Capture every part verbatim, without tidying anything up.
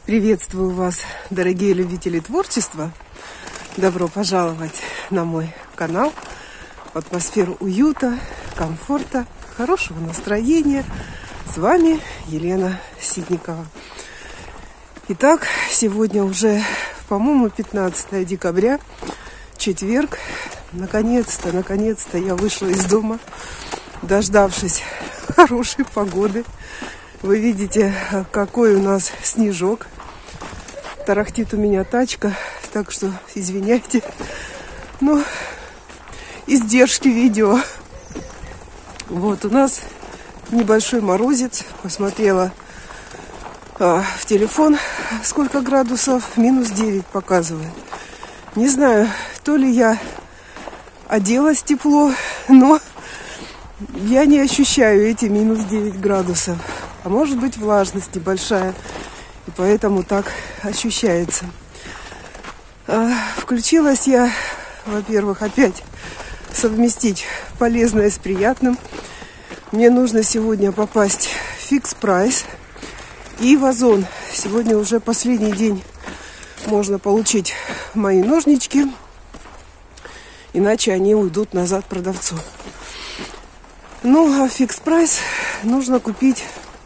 Приветствую вас, дорогие любители творчества. Добро пожаловать на мой канал. В атмосферу уюта, комфорта, хорошего настроения. С вами Елена Ситникова. Итак, сегодня уже, по-моему, пятнадцатое декабря, четверг. Наконец-то, наконец-то я вышла из дома, дождавшись хорошей погоды. Вы видите, какой у нас снежок. Тарахтит у меня тачка, так что извиняйте. Но издержки видео. Вот у нас небольшой морозец. Посмотрела а, в телефон, сколько градусов. Минус девять показывает. Не знаю, то ли я оделась тепло, но я не ощущаю эти минус девять градусов. А может быть, влажность небольшая, и поэтому так ощущается. А, включилась я, во-первых, опять совместить полезное с приятным. Мне нужно сегодня попасть в Fix Price и в Озон. Сегодня уже последний день можно получить мои ножнички, иначе они уйдут назад продавцу. Ну, а в Fix Price нужно купить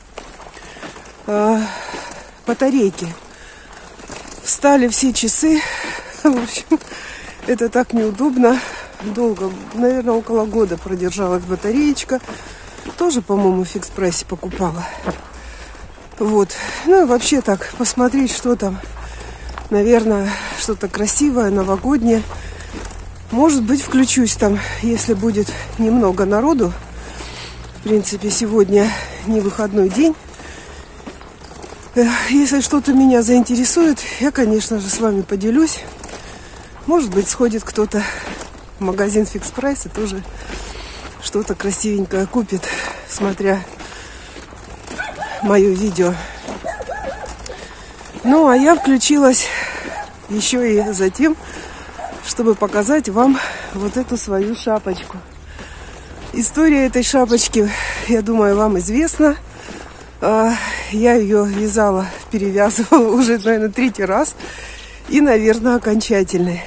э, батарейки. Встали все часы. В общем, это так неудобно. Долго, наверное, около года продержалась батареечка. Тоже, по-моему, в Fix Price покупала. Вот. Ну и вообще так, посмотреть, что там. Наверное, что-то красивое, новогоднее. Может быть, включусь там, если будет немного народу. В принципе, сегодня не выходной день. Если что-то меня заинтересует, я, конечно же, с вами поделюсь. Может быть, сходит кто-то в магазин Fix Price и тоже что-то красивенькое купит, смотря мое видео. Ну, а я включилась еще и за тем, чтобы показать вам вот эту свою шапочку. История этой шапочки, я думаю, вам известна. Я ее вязала, перевязывала уже, наверное, третий раз. И, наверное, окончательный.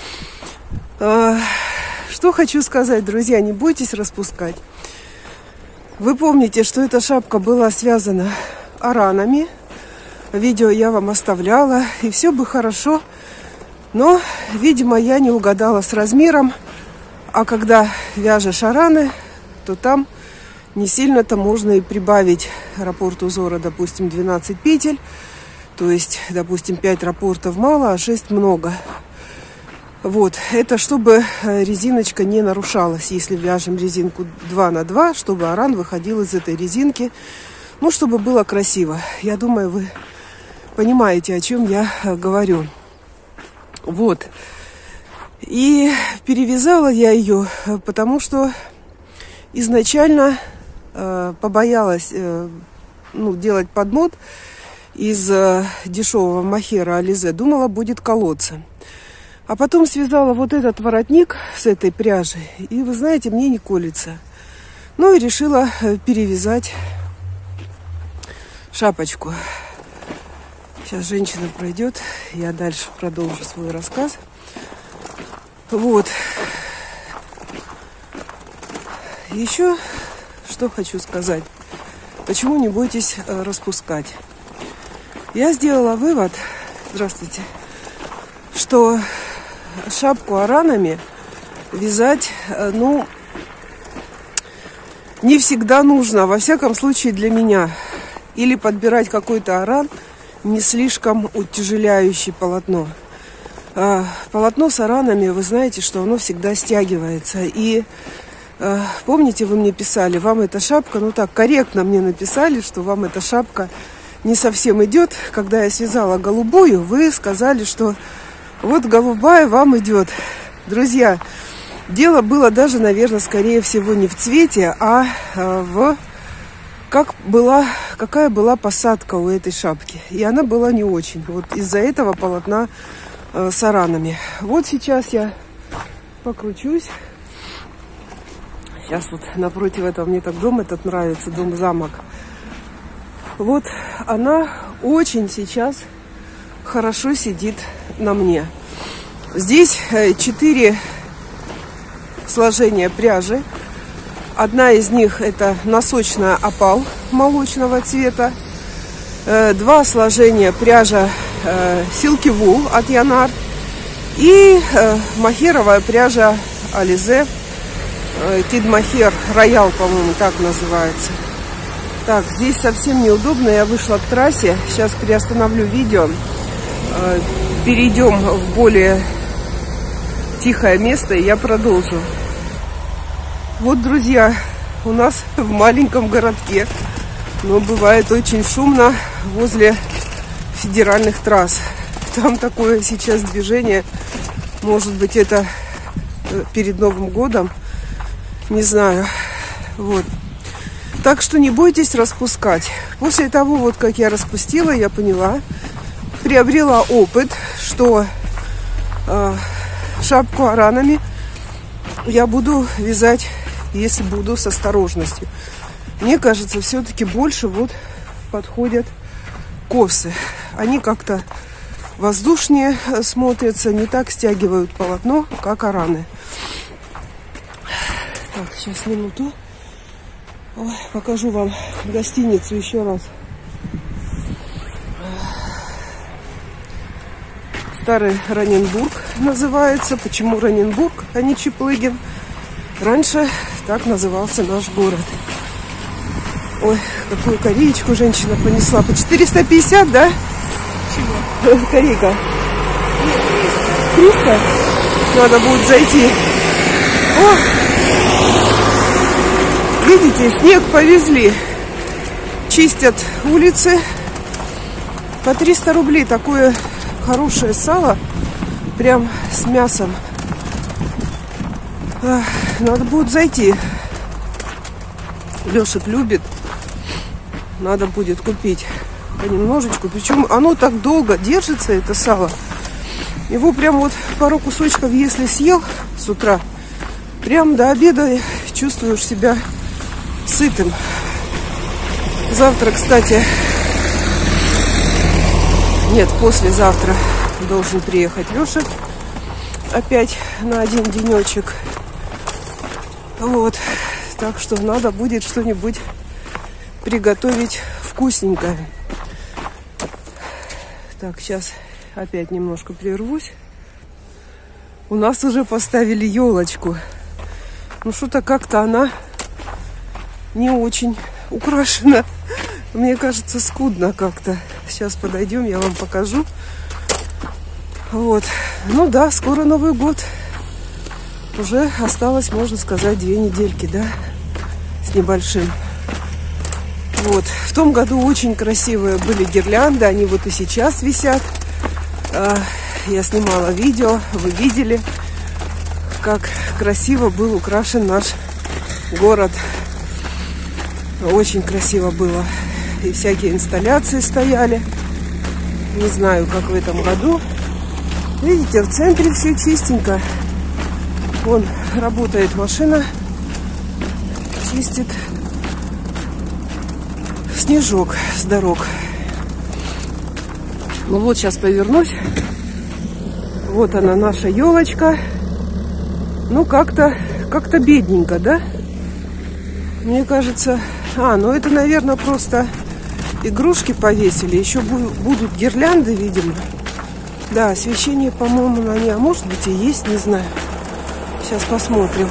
Что хочу сказать, друзья, не бойтесь распускать. Вы помните, что эта шапка была связана аранами. Видео я вам оставляла, и все бы хорошо. Но, видимо, я не угадала с размером. А когда вяжешь араны, то там не сильно-то можно и прибавить раппорт узора, допустим, двенадцать петель. То есть, допустим, пять раппортов мало, а шесть много. Вот, это чтобы резиночка не нарушалась. Если вяжем резинку два на два, чтобы аран выходил из этой резинки. Ну, чтобы было красиво. Я думаю, вы понимаете, о чем я говорю. Вот. И перевязала я ее, потому что изначально э, побоялась э, ну, делать подмот из э, дешевого мохера Ализе. Думала, будет колоться. А потом связала вот этот воротник с этой пряжей. И, вы знаете, мне не колется. Ну и решила перевязать шапочку. Сейчас женщина пройдет. Я дальше продолжу свой рассказ. Вот. Еще что хочу сказать. Почему не бойтесь распускать? Я сделала вывод, здравствуйте, что шапку аранами вязать, ну, не всегда нужно. Во всяком случае для меня. Или подбирать какой-то аран, не слишком утяжеляющий полотно. Полотно с аранами, вы знаете, что оно всегда стягивается. И э, помните, вы мне писали, вам эта шапка, ну так, корректно мне написали, что вам эта шапка не совсем идет. Когда я связала голубую, вы сказали, что вот голубая вам идет. Друзья, дело было даже, наверное, скорее всего не в цвете, а э, в... Как была, какая была посадка у этой шапки. И она была не очень. Вот из-за этого полотна с аранами. Вот сейчас я покручусь. Сейчас вот напротив этого, мне так дом этот нравится, дом-замок. Вот она очень сейчас хорошо сидит на мне. Здесь четыре сложения пряжи. Одна из них это носочная опал молочного цвета. Два сложения пряжа Silky Wool от Янар. И мохеровая пряжа Ализе. Кид Мохер Роял, по-моему, так называется. Так, здесь совсем неудобно. Я вышла к трассе. Сейчас приостановлю видео. Перейдем в более тихое место, и я продолжу. Вот, друзья, у нас в маленьком городке, но бывает очень шумно возле федеральных трасс. Там такое сейчас движение. Может быть, это перед Новым годом. Не знаю. Вот. Так что не бойтесь распускать. После того, вот как я распустила, я поняла, приобрела опыт, что э, шапку аранами я буду вязать, если буду с осторожностью. Мне кажется, все-таки больше вот подходят косы. Они как-то воздушнее смотрятся, не так стягивают полотно, как араны. Так, сейчас минуту. Ой, покажу вам гостиницу еще раз. Старый Раненбург называется. Почему Раненбург, а не Чиплыгин? Раньше так назывался наш город. Ой, какую кореечку женщина понесла. По четыреста пятьдесят, да? Чего? Корейка. Нет, триста. триста? Надо будет зайти. О! Видите, снег повезли. Чистят улицы. По триста рублей такое хорошее сало. Прям с мясом. Надо будет зайти. Лешек любит. Надо будет купить понемножечку. Причем оно так долго держится, это сало. Его прям вот пару кусочков, если съел с утра, прям до обеда чувствуешь себя сытым. Завтра, кстати, нет, послезавтра должен приехать Леша опять на один денечек. Вот. Так что надо будет что-нибудь приготовить вкусненькое. Так, сейчас опять немножко прервусь. У нас уже поставили елочку. Ну, что-то как-то она не очень украшена. Мне кажется, скудно как-то. Сейчас подойдем, я вам покажу. Вот. Ну да, скоро Новый год. Уже осталось, можно сказать, две недельки, да, с небольшим. Вот. В том году очень красивые были гирлянды. Они вот и сейчас висят. Я снимала видео, вы видели, как красиво был украшен наш город. Очень красиво было. И всякие инсталляции стояли. Не знаю, как в этом году. Видите, в центре все чистенько. Вон работает машина, чистит снежок с дорог. Ну вот, сейчас повернусь. Вот она, наша елочка. Ну, как-то как-то бедненько, да? Мне кажется... А, ну это, наверное, просто игрушки повесили. Еще будут гирлянды, видимо. Да, освещение, по-моему, на ней. А может быть и есть, не знаю. Сейчас посмотрим.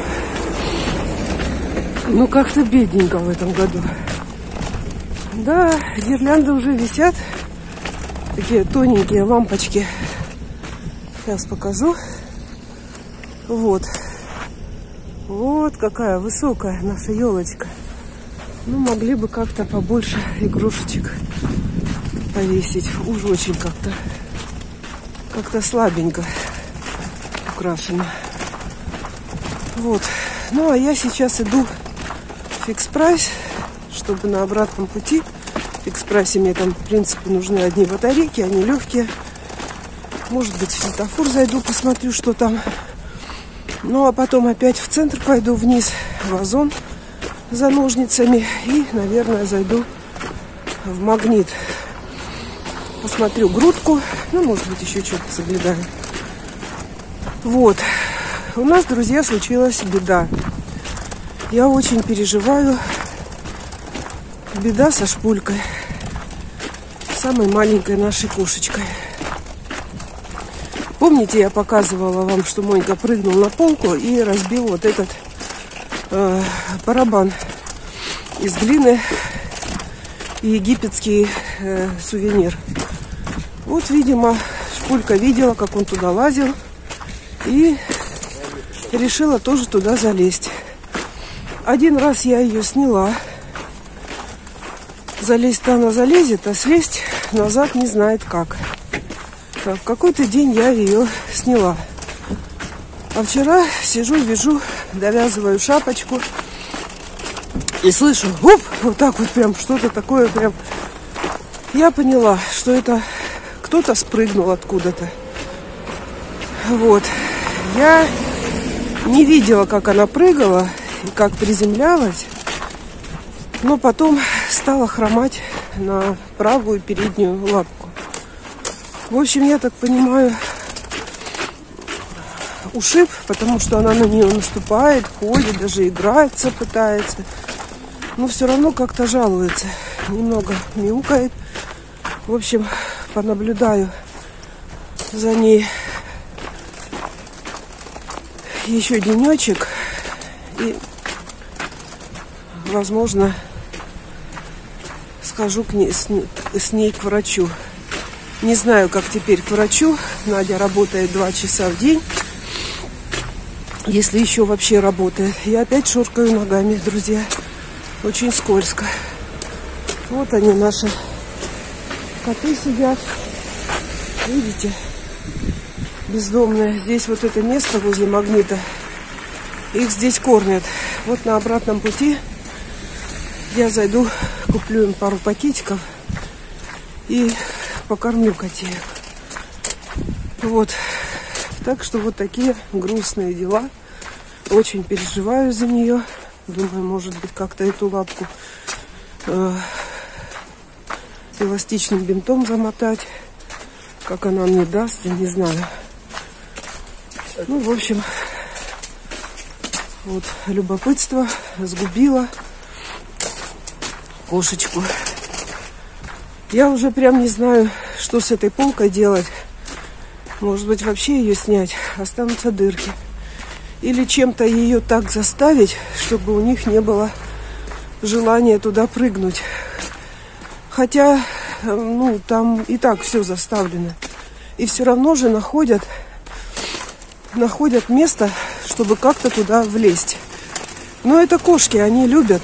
Ну, как-то бедненько в этом году. Да, гирлянды уже висят. Такие тоненькие лампочки. Сейчас покажу. Вот. Вот какая высокая наша елочка. Ну, могли бы как-то побольше игрушечек повесить. Уж очень как-то как-то слабенько украшено. Вот. Ну, а я сейчас иду в Фикс Прайс, чтобы на обратном пути. В Фикс Прайсе мне там, в принципе, нужны одни батарейки, они легкие. Может быть, в светофор зайду, посмотрю, что там. Ну, а потом опять в центр пойду вниз, в Озон за ножницами. И, наверное, зайду в Магнит. посмотрю грудку. Ну, может быть, еще что-то соблюдаю. Вот. У нас, друзья, случилась беда. Я очень переживаю. Беда со Шпулькой. Самой маленькой нашей кошечкой. Помните, я показывала вам, что Монька прыгнул на полку и разбил вот этот э, барабан из глины и египетский э, сувенир. Вот, видимо, Шпулька видела, как он туда лазил, и решила тоже туда залезть. Один раз я ее сняла. Залезть-то она залезет, а слезть назад не знает как. В какой-то день я ее сняла. А вчера сижу, вяжу, довязываю шапочку. И слышу, уп, вот так вот прям что-то такое прям. Я поняла, что это кто-то спрыгнул откуда-то. Вот. Я не видела, как она прыгала и как приземлялась. Но потом стала хромать на правую переднюю лапку. В общем, я так понимаю, ушиб, потому что она на нее наступает, ходит, даже играется, пытается. Но все равно как-то жалуется. Немного мяукает. В общем, понаблюдаю за ней еще денечек. И, возможно, схожу к ней, с, ней, с ней к врачу. Не знаю, как теперь к врачу. Надя работает два часа в день. Если еще вообще работает. Я опять шуркаю ногами, друзья. Очень скользко. Вот они, наши коты сидят. Видите? Бездомные. Здесь вот это место возле магнита. Их здесь кормят. Вот на обратном пути я зайду, куплю им пару пакетиков и покормлю котеек. Вот. Так что вот такие грустные дела. Очень переживаю за нее. Думаю, может быть, как-то эту лапку э, эластичным бинтом замотать. Как она мне даст, я не знаю. Ну, в общем, вот любопытство сгубило кошечку. Я уже прям не знаю, что с этой полкой делать. Может быть, вообще ее снять. Останутся дырки. Или чем-то ее так заставить, чтобы у них не было желания туда прыгнуть. Хотя, ну, там и так все заставлено. И все равно же находят, находят место, чтобы как-то туда влезть. Но это кошки, они любят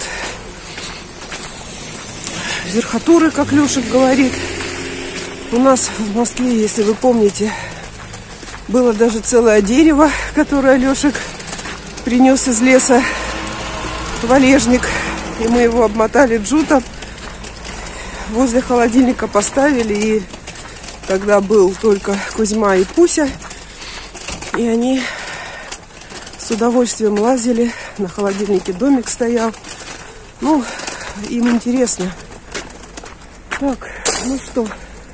верхотуры, как Лешек говорит. У нас в Москве, если вы помните, было даже целое дерево, которое Лешек принес из леса, валежник. И мы его обмотали джутом, возле холодильника поставили. И тогда был только Кузьма и Пуся. И они с удовольствием лазили. На холодильнике домик стоял. Ну, им интересно. Так, ну что,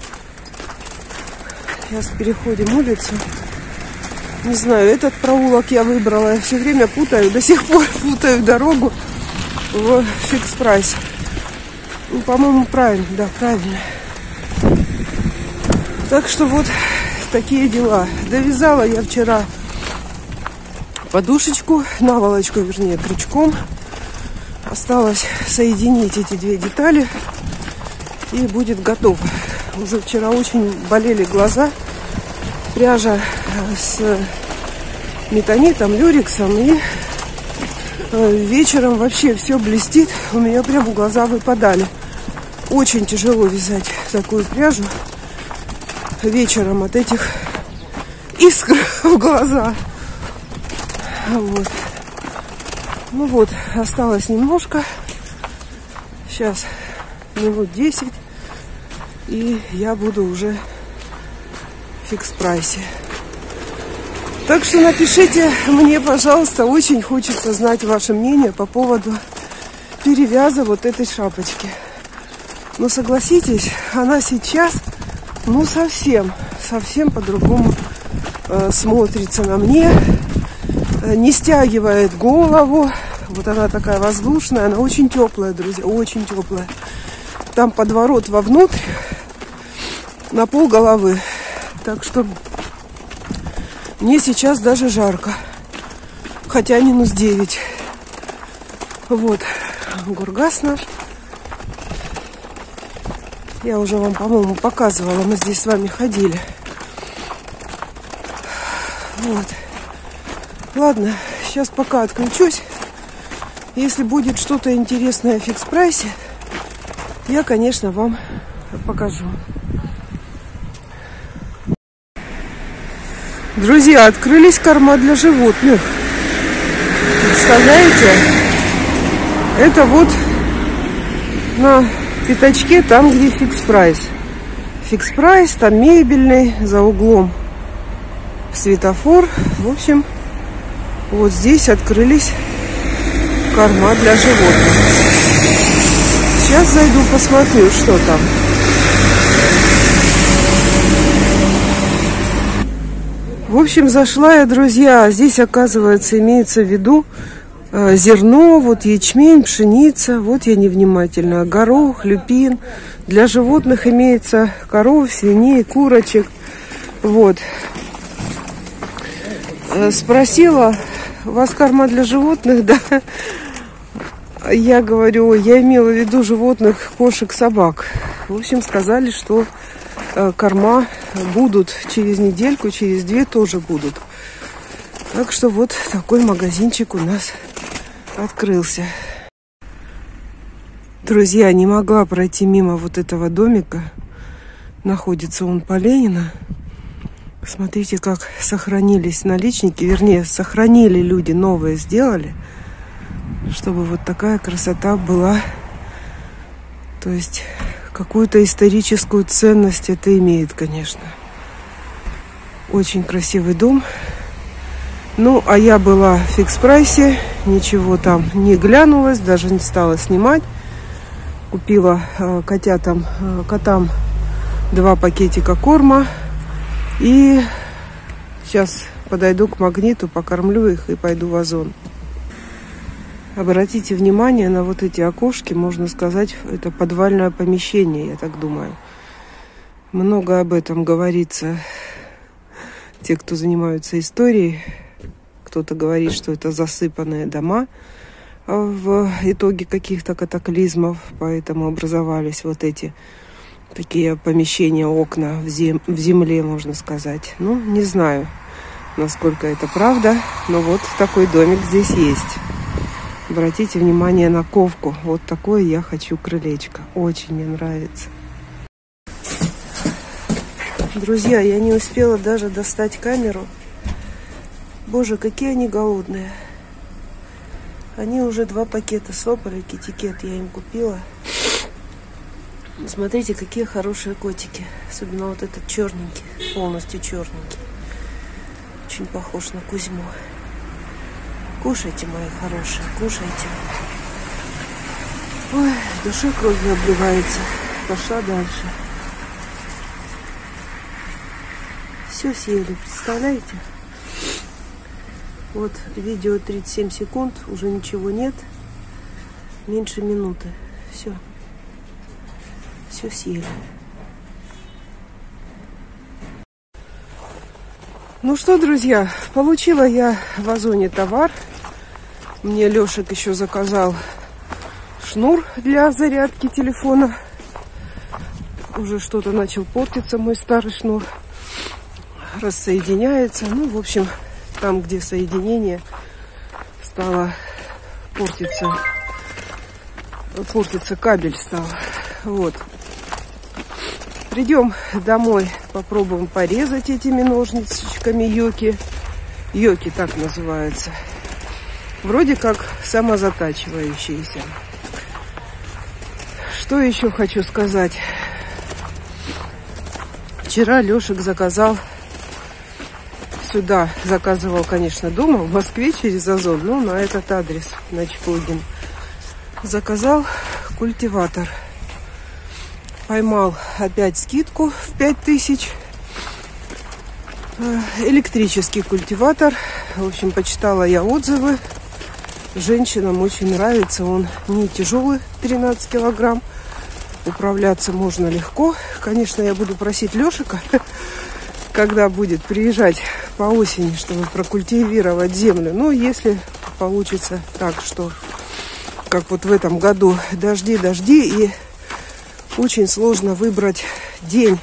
сейчас переходим улицу. Не знаю, этот проулок я выбрала. Я все время путаю, до сих пор путаю дорогу в Фикс Прайс. Ну, по-моему, правильно, да, правильно. Так что вот такие дела. Довязала я вчера подушечку, наволочку, вернее, крючком. Осталось соединить эти две детали. И будет готово. Уже вчера очень болели глаза. Пряжа с метанитом, люрексом. И вечером вообще все блестит. У меня прям глаза выпадали. Очень тяжело вязать такую пряжу вечером от этих искр в глаза. Вот. Ну вот, осталось немножко. Сейчас минут десять. И я буду уже в фикс-прайсе. Так что напишите мне, пожалуйста. Очень хочется знать ваше мнение по поводу перевяза вот этой шапочки. Но согласитесь, она сейчас ну совсем, совсем по-другому э, смотрится на мне. Э, не стягивает голову. Вот она такая воздушная, она очень теплая, друзья, очень теплая. Там подворот вовнутрь на пол головы. Так что мне сейчас даже жарко. Хотя минус девять. Вот, Гургас наш. Я уже вам, по-моему, показывала. Мы здесь с вами ходили. Вот. Ладно, сейчас пока отключусь. Если будет что-то интересное в фикс-прайсе, я, конечно, вам покажу. Друзья, открылись корма для животных. Представляете? Это вот на пятачке, там, где фикс-прайс. Фикс-прайс, там мебельный, за углом светофор. В общем, вот здесь открылись корма для животных. Сейчас зайду, посмотрю, что там. В общем, зашла я, друзья. Здесь, оказывается, имеется в виду э, зерно, вот ячмень, пшеница. Вот я невнимательна. Горох, люпин. Для животных имеется коров, свиней, курочек. Вот. Э, спросила, у вас корма для животных? Да. Я говорю, я имела в виду животных, кошек, собак. В общем, сказали, что э, корма будут через недельку, через две тоже будут. Так что вот такой магазинчик у нас открылся. Друзья, не могла пройти мимо вот этого домика. Находится он по Ленина. Смотрите, как сохранились наличники. Вернее, сохранили люди, новые сделали. Чтобы вот такая красота была. То есть какую-то историческую ценность это имеет, конечно. Очень красивый дом. Ну, а я была в фикс-прайсе. Ничего там не глянулась, даже не стала снимать. Купила э, котятам, э, котам два пакетика корма. И сейчас подойду к магниту, покормлю их и пойду в Озон. Обратите внимание на вот эти окошки, можно сказать, это подвальное помещение, я так думаю. Много об этом говорится. Те, кто занимаются историей, кто-то говорит, что это засыпанные дома в итоге каких-то катаклизмов, поэтому образовались вот эти такие помещения, окна в, зем в земле, можно сказать. Ну, не знаю, насколько это правда, но вот такой домик здесь есть. Обратите внимание на ковку. Вот такое я хочу крылечко. Очень мне нравится. Друзья, я не успела даже достать камеру. Боже, какие они голодные. Они уже два пакета слопали. Китикет я им купила. Смотрите, какие хорошие котики. Особенно вот этот черненький. Полностью черненький. Очень похож на Кузьму. Кушайте, мои хорошие, кушайте. Ой, в душе кровью обливается. Пошла дальше. Все съели, представляете? Вот видео тридцать семь секунд, уже ничего нет. Меньше минуты. Все. Все съели. Ну что, друзья, получила я в Озоне товар. Мне Лешек еще заказал шнур для зарядки телефона. Уже что-то начал портиться мой старый шнур. Рассоединяется. Ну, в общем, там, где соединение, стало портиться. Портиться кабель стал. Вот. Придем домой, попробуем порезать этими ножничками йоки. Йоки так называются. Вроде как самозатачивающиеся. Что еще хочу сказать? Вчера Лешек заказал сюда. Заказывал, конечно, дома, в Москве через Озон. Но на этот адрес, на Чпугин. Заказал культиватор. поймал опять скидку в пять тысяч. Электрический культиватор. В общем, почитала я отзывы. Женщинам очень нравится. Он не тяжелый, тринадцать килограмм. Управляться можно легко. Конечно, я буду просить Лешика, когда будет приезжать по осени, чтобы прокультивировать землю. Ну, если получится так, что как вот в этом году дожди, дожди, и очень сложно выбрать день,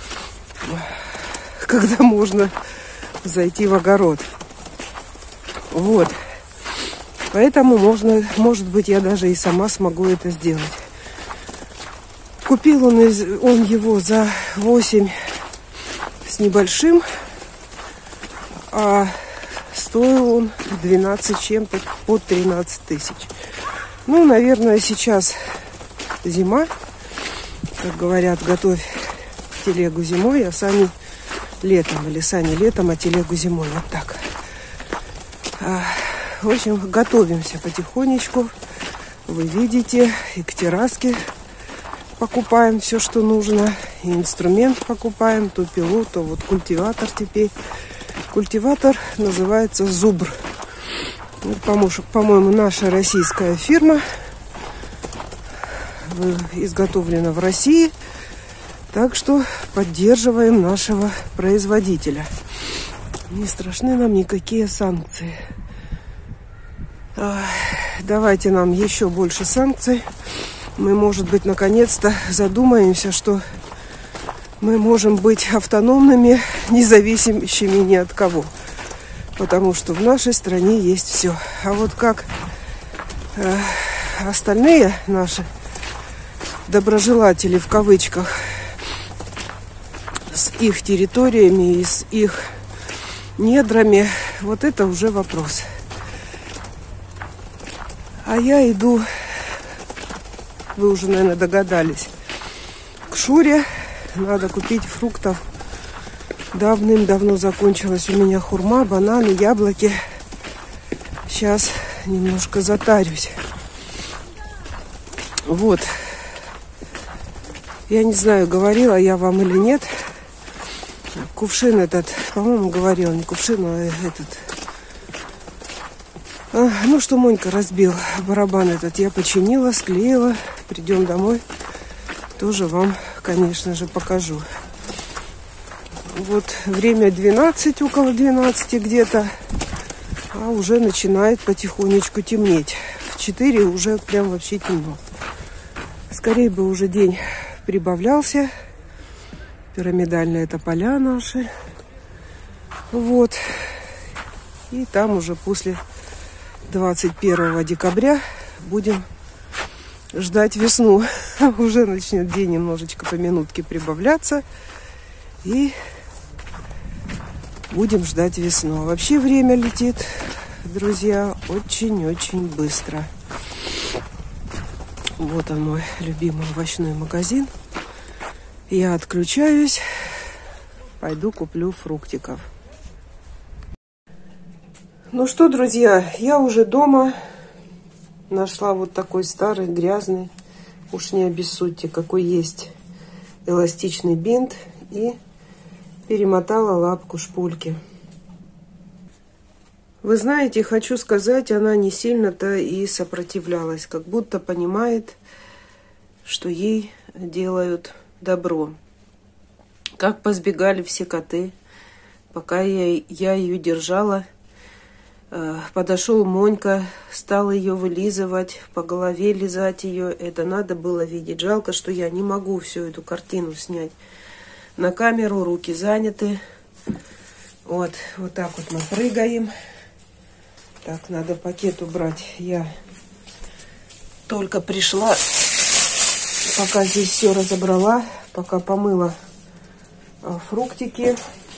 когда можно зайти в огород. Вот. Поэтому можно, может быть, я даже и сама смогу это сделать. Купил он, из, он его за восемь с небольшим, а стоил он двенадцать чем-то, под тринадцать тысяч. Ну, наверное, сейчас зима. Как говорят, готовь телегу зимой, а сани летом. Или сани летом, а телегу зимой. Вот так. В общем, готовимся потихонечку. Вы видите, и к терраске покупаем все, что нужно. И инструмент покупаем. То пилу, то вот культиватор теперь. Культиватор называется «Зубр». По-моему, наша российская фирма. Изготовлена в России. Так что поддерживаем нашего производителя. Не страшны нам никакие санкции. Давайте нам еще больше санкций. Мы, может быть, наконец-то задумаемся, что мы можем быть автономными, независимыми ни от кого. Потому что в нашей стране есть все. А вот как э, остальные наши доброжелатели, в кавычках, с их территориями и с их недрами, вот это уже вопрос. А я иду, вы уже, наверное, догадались, к Шуре. Надо купить фруктов. Давным-давно закончилась у меня хурма, бананы, яблоки. Сейчас немножко затарюсь. Вот. Я не знаю, говорила я вам или нет. Кувшин этот, по-моему, говорила, не кувшин, а этот. А, ну, что Монька разбил. Барабан этот я починила, склеила. Придем домой. Тоже вам, конечно же, покажу. Вот время двенадцать, около двенадцати где-то. А уже начинает потихонечку темнеть. В четыре уже прям вообще темно. Скорее бы уже день прибавлялся. Пирамидальные это поля наши. Вот. И там уже после двадцать первого декабря будем ждать весну. Уже начнет день немножечко по минутке прибавляться. И будем ждать весну. Вообще время летит, друзья, очень-очень быстро. Вот он, мой любимый овощной магазин. Я отключаюсь. Пойду куплю фруктиков. Ну что, друзья, я уже дома. Нашла вот такой старый, грязный, уж не обессудьте, какой есть, эластичный бинт. И перемотала лапку шпульки. Вы знаете, хочу сказать, она не сильно-то и сопротивлялась. Как будто понимает, что ей делают добро. Как позбегали все коты. Пока я, я ее держала, подошел Монька, стал ее вылизывать, по голове лизать ее. Это надо было видеть. Жалко, что я не могу всю эту картину снять на камеру, руки заняты. Вот, вот так вот мы прыгаем. Так, надо пакет убрать. Я только пришла, пока здесь все разобрала, пока помыла фруктики.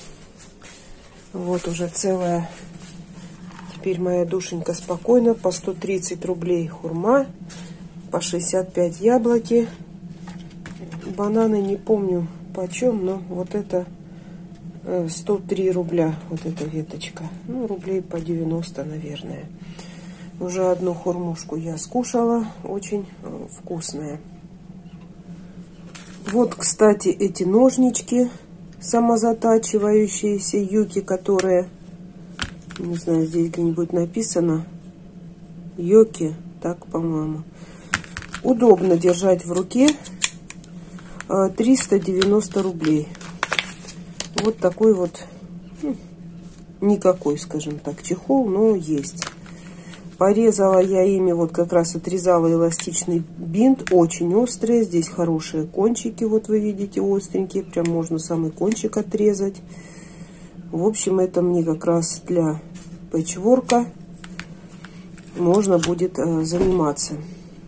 Вот уже целая. Теперь моя душенька спокойно. По сто тридцать рублей хурма, по шестьдесят пять яблоки. Бананы не помню почем, но вот это сто три рубля, вот эта веточка. Ну, рублей по девяносто, наверное. Уже одну хурмушку я скушала, очень вкусная. Вот, кстати, эти ножнички самозатачивающиеся Юки, которые, не знаю, здесь где-нибудь написано Йоки, так, по-моему. Удобно держать в руке. Триста девяносто рублей. Вот такой вот, ну, никакой, скажем так, чехол, но есть. Порезала я ими, вот как раз отрезала эластичный бинт, очень острые. Здесь хорошие кончики, вот вы видите, остренькие. Прям можно самый кончик отрезать. В общем, это мне как раз для пэтчворка можно будет э, заниматься.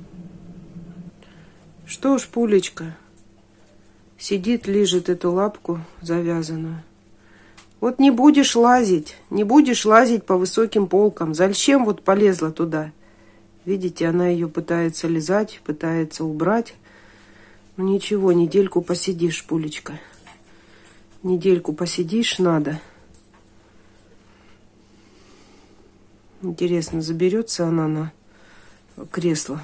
Что ж, Пулечка сидит, лижет эту лапку завязанную. Вот не будешь лазить, не будешь лазить по высоким полкам. Зачем вот полезла туда? Видите, она ее пытается лизать, пытается убрать. Ну ничего, недельку посидишь, Пулечка. Недельку посидишь, надо. Интересно, заберется она на кресло?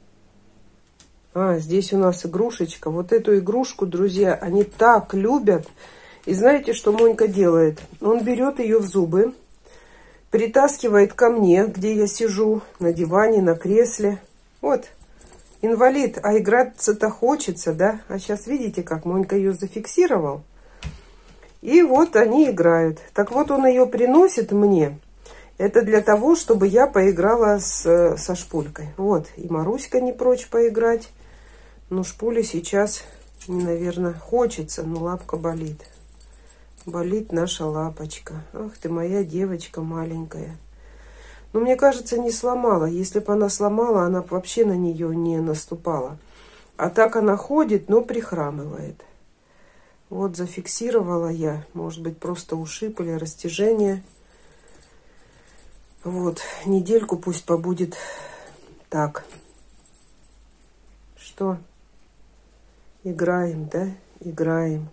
А, здесь у нас игрушечка. Вот эту игрушку, друзья, они так любят. И знаете, что Монька делает? Он берет ее в зубы, притаскивает ко мне, где я сижу, на диване, на кресле. Вот, инвалид, а играться-то хочется, да? А сейчас видите, как Монька ее зафиксировал. И вот они играют. Так вот, он ее приносит мне. Это для того, чтобы я поиграла с, со Шпулькой. Вот, и Маруська не прочь поиграть. Но Шпуле сейчас, наверное, хочется, но лапка болит. Болит наша лапочка. Ах ты моя девочка маленькая. Но мне кажется, не сломала. Если бы она сломала, она бы вообще на нее не наступала. А так она ходит, но прихрамывает. Вот зафиксировала я. Может быть, просто ушиб или растяжение. Вот. Недельку пусть побудет так. Что? Играем, да? Играем.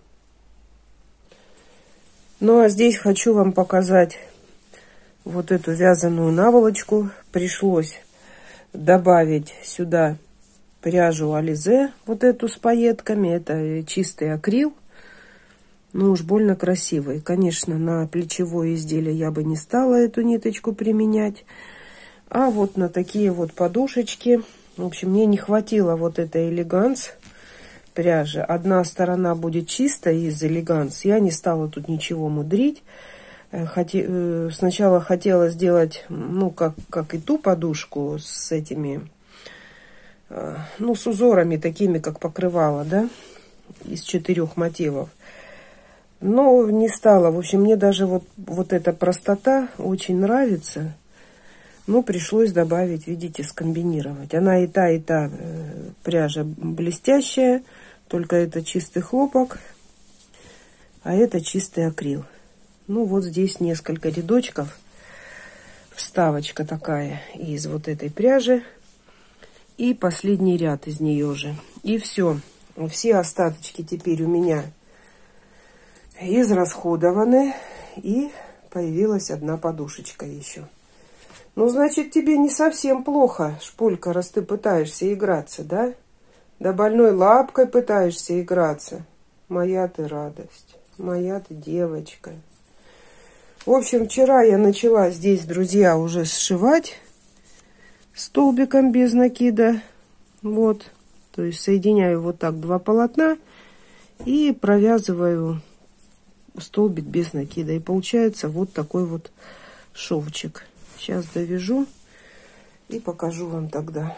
Ну, а здесь хочу вам показать вот эту вязаную наволочку. Пришлось добавить сюда пряжу Ализе, вот эту с пайетками. Это чистый акрил. Ну, уж больно красивый. Конечно, на плечевое изделие я бы не стала эту ниточку применять. А вот на такие вот подушечки. В общем, мне не хватило вот этой элеганс пряжи. Одна сторона будет чистая из элеганс. Я не стала тут ничего мудрить. Хоте... Сначала хотела сделать, ну, как, как и ту подушку с этими, ну, с узорами такими, как покрывало, да, из четырех мотивов. Но не стала. В общем, мне даже вот, вот эта простота очень нравится. Ну, пришлось добавить, видите, скомбинировать. Она и та, и та э, пряжа блестящая, только это чистый хлопок, а это чистый акрил. Ну, вот здесь несколько рядочков, вставочка такая из вот этой пряжи, и последний ряд из нее же. И все. Все остаточки теперь у меня израсходованы, и появилась одна подушечка еще. Ну, значит, тебе не совсем плохо, Шпулька, раз ты пытаешься играться, да? Да больной лапкой пытаешься играться. Моя ты радость, моя ты девочка. В общем, вчера я начала здесь, друзья, уже сшивать столбиком без накида. Вот, то есть соединяю вот так два полотна и провязываю столбик без накида. И получается вот такой вот шовчик. Сейчас довяжу и покажу вам тогда.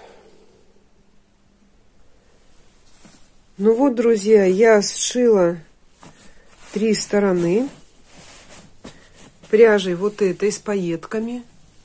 Ну вот, друзья, я сшила три стороны пряжей вот этой с пайетками.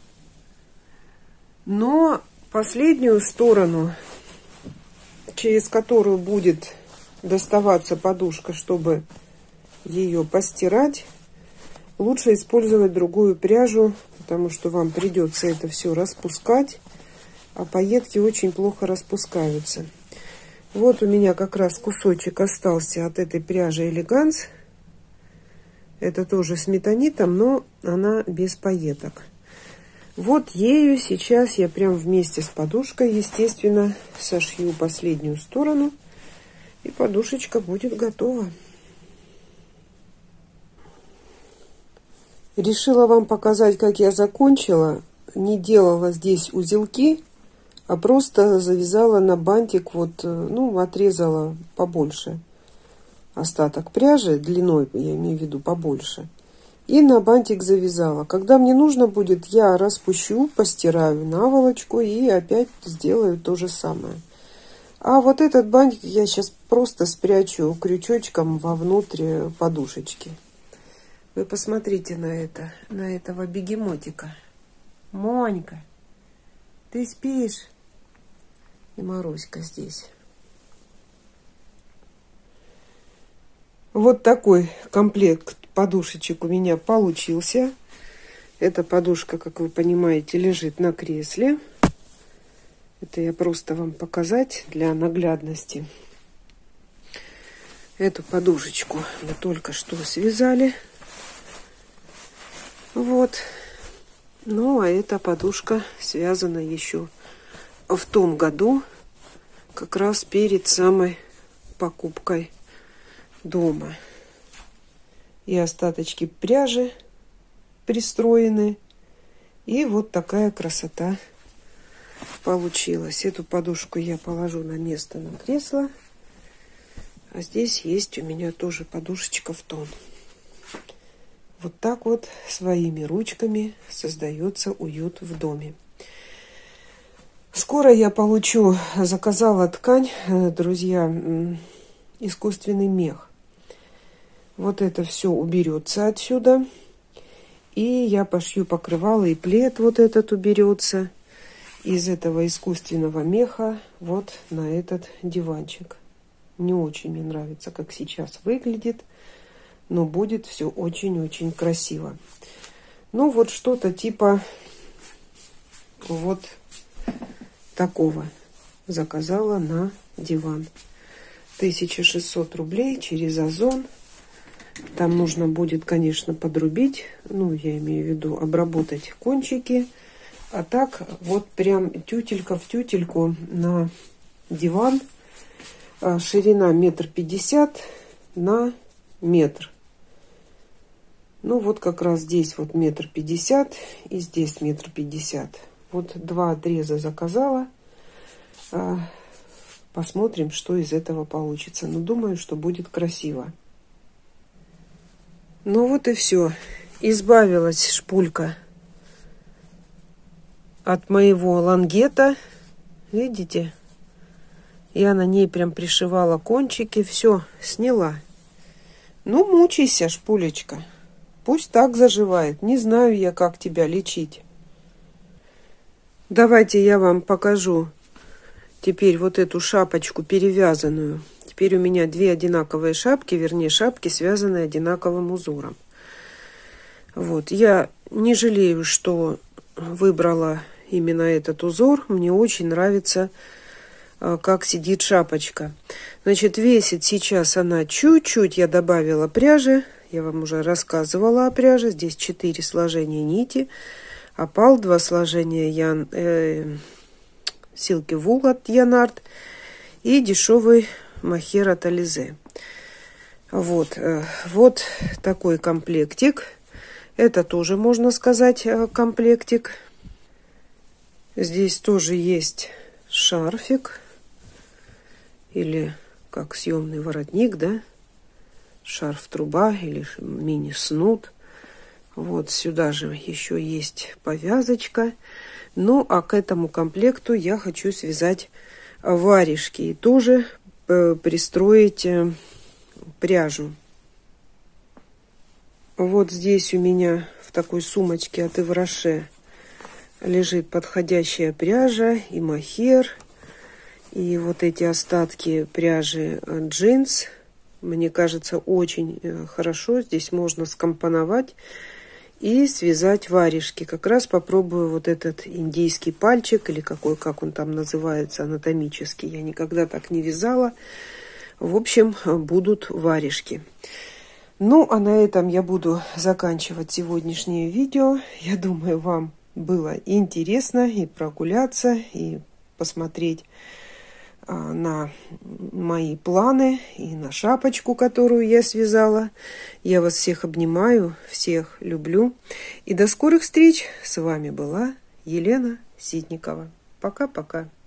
Но последнюю сторону, через которую будет доставаться подушка, чтобы ее постирать, лучше использовать другую пряжу, потому что вам придется это все распускать, а пайетки очень плохо распускаются. Вот у меня как раз кусочек остался от этой пряжи элеганс. Это тоже с метанитом, но она без пайеток. Вот ею сейчас я прям вместе с подушкой, естественно, сошью последнюю сторону И подушечка будет готова. Решила вам показать, как я закончила. Не делала здесь узелки, а просто завязала на бантик, вот, ну, отрезала побольше остаток пряжи, длиной, я имею в виду, побольше. И на бантик завязала. Когда мне нужно будет, я распущу, постираю наволочку и опять сделаю то же самое. А вот этот бантик я сейчас просто спрячу крючочком вовнутрь подушечки. Вы посмотрите на это, на этого бегемотика. Монька, ты спишь? И Маруська здесь. Вот такой комплект подушечек у меня получился. Эта подушка, как вы понимаете, лежит на кресле. Это я просто вам показать для наглядности. Эту подушечку мы только что связали. Вот. Ну, а эта подушка связана еще в том году, как раз перед самой покупкой дома. И остаточки пряжи пристроены. И вот такая красота получилась. Эту подушку я положу на место на кресло. А здесь есть у меня тоже подушечка в тон. Вот так вот своими ручками создается уют в доме. Скоро я получу, заказала ткань, друзья, искусственный мех. Вот это все уберется отсюда. И я пошью покрывало, и плед вот этот уберется из этого искусственного меха вот на этот диванчик. Не очень мне нравится, как сейчас выглядит, но будет все очень-очень красиво. Ну, вот что-то типа вот такого заказала на диван. тысяча шестьсот рублей через Озон. Там нужно будет, конечно, подрубить, ну, я имею в виду обработать кончики. А так вот прям тютелька в тютельку на диван. Ширина метр пятьдесят на метр. Ну вот как раз здесь вот метр пятьдесят и здесь метр пятьдесят. Вот два отреза заказала. Посмотрим, что из этого получится. Но думаю, что будет красиво. Ну вот и все. Избавилась шпулька от моего лангета. Видите? Я на ней прям пришивала кончики. Все, сняла. Ну, мучайся, шпулечка. Пусть так заживает. Не знаю я, как тебя лечить. Давайте я вам покажу теперь вот эту шапочку перевязанную. Теперь у меня две одинаковые шапки, вернее, шапки, связанные одинаковым узором. Вот, я не жалею, что выбрала именно этот узор. Мне очень нравится, как сидит шапочка. Значит, весит сейчас она чуть-чуть, я добавила пряжи. Я вам уже рассказывала о пряже. Здесь четыре сложения нити. Опал, два сложения ян, э, силки вул от Янард и дешевый мохер от Ализе. Вот, э, вот такой комплектик. Это тоже, можно сказать, комплектик. Здесь тоже есть шарфик. Или как съемный воротник, да? Шарф-труба или мини-снуд. Вот сюда же еще есть повязочка. Ну, а к этому комплекту я хочу связать варежки. И тоже э, пристроить э, пряжу. Вот здесь у меня в такой сумочке от Ивраше лежит подходящая пряжа и мохер. И вот эти остатки пряжи джинс. Мне кажется, очень хорошо. Здесь можно скомпоновать и связать варежки. Как раз попробую вот этот индийский пальчик, или какой, как он там называется, анатомический. Я никогда так не вязала. В общем, будут варежки. Ну, а на этом я буду заканчивать сегодняшнее видео. Я думаю, вам было интересно и прогуляться, и посмотреть на мои планы и на шапочку, которую я связала. Я вас всех обнимаю, всех люблю. И до скорых встреч. С вами была Елена Ситникова. Пока-пока.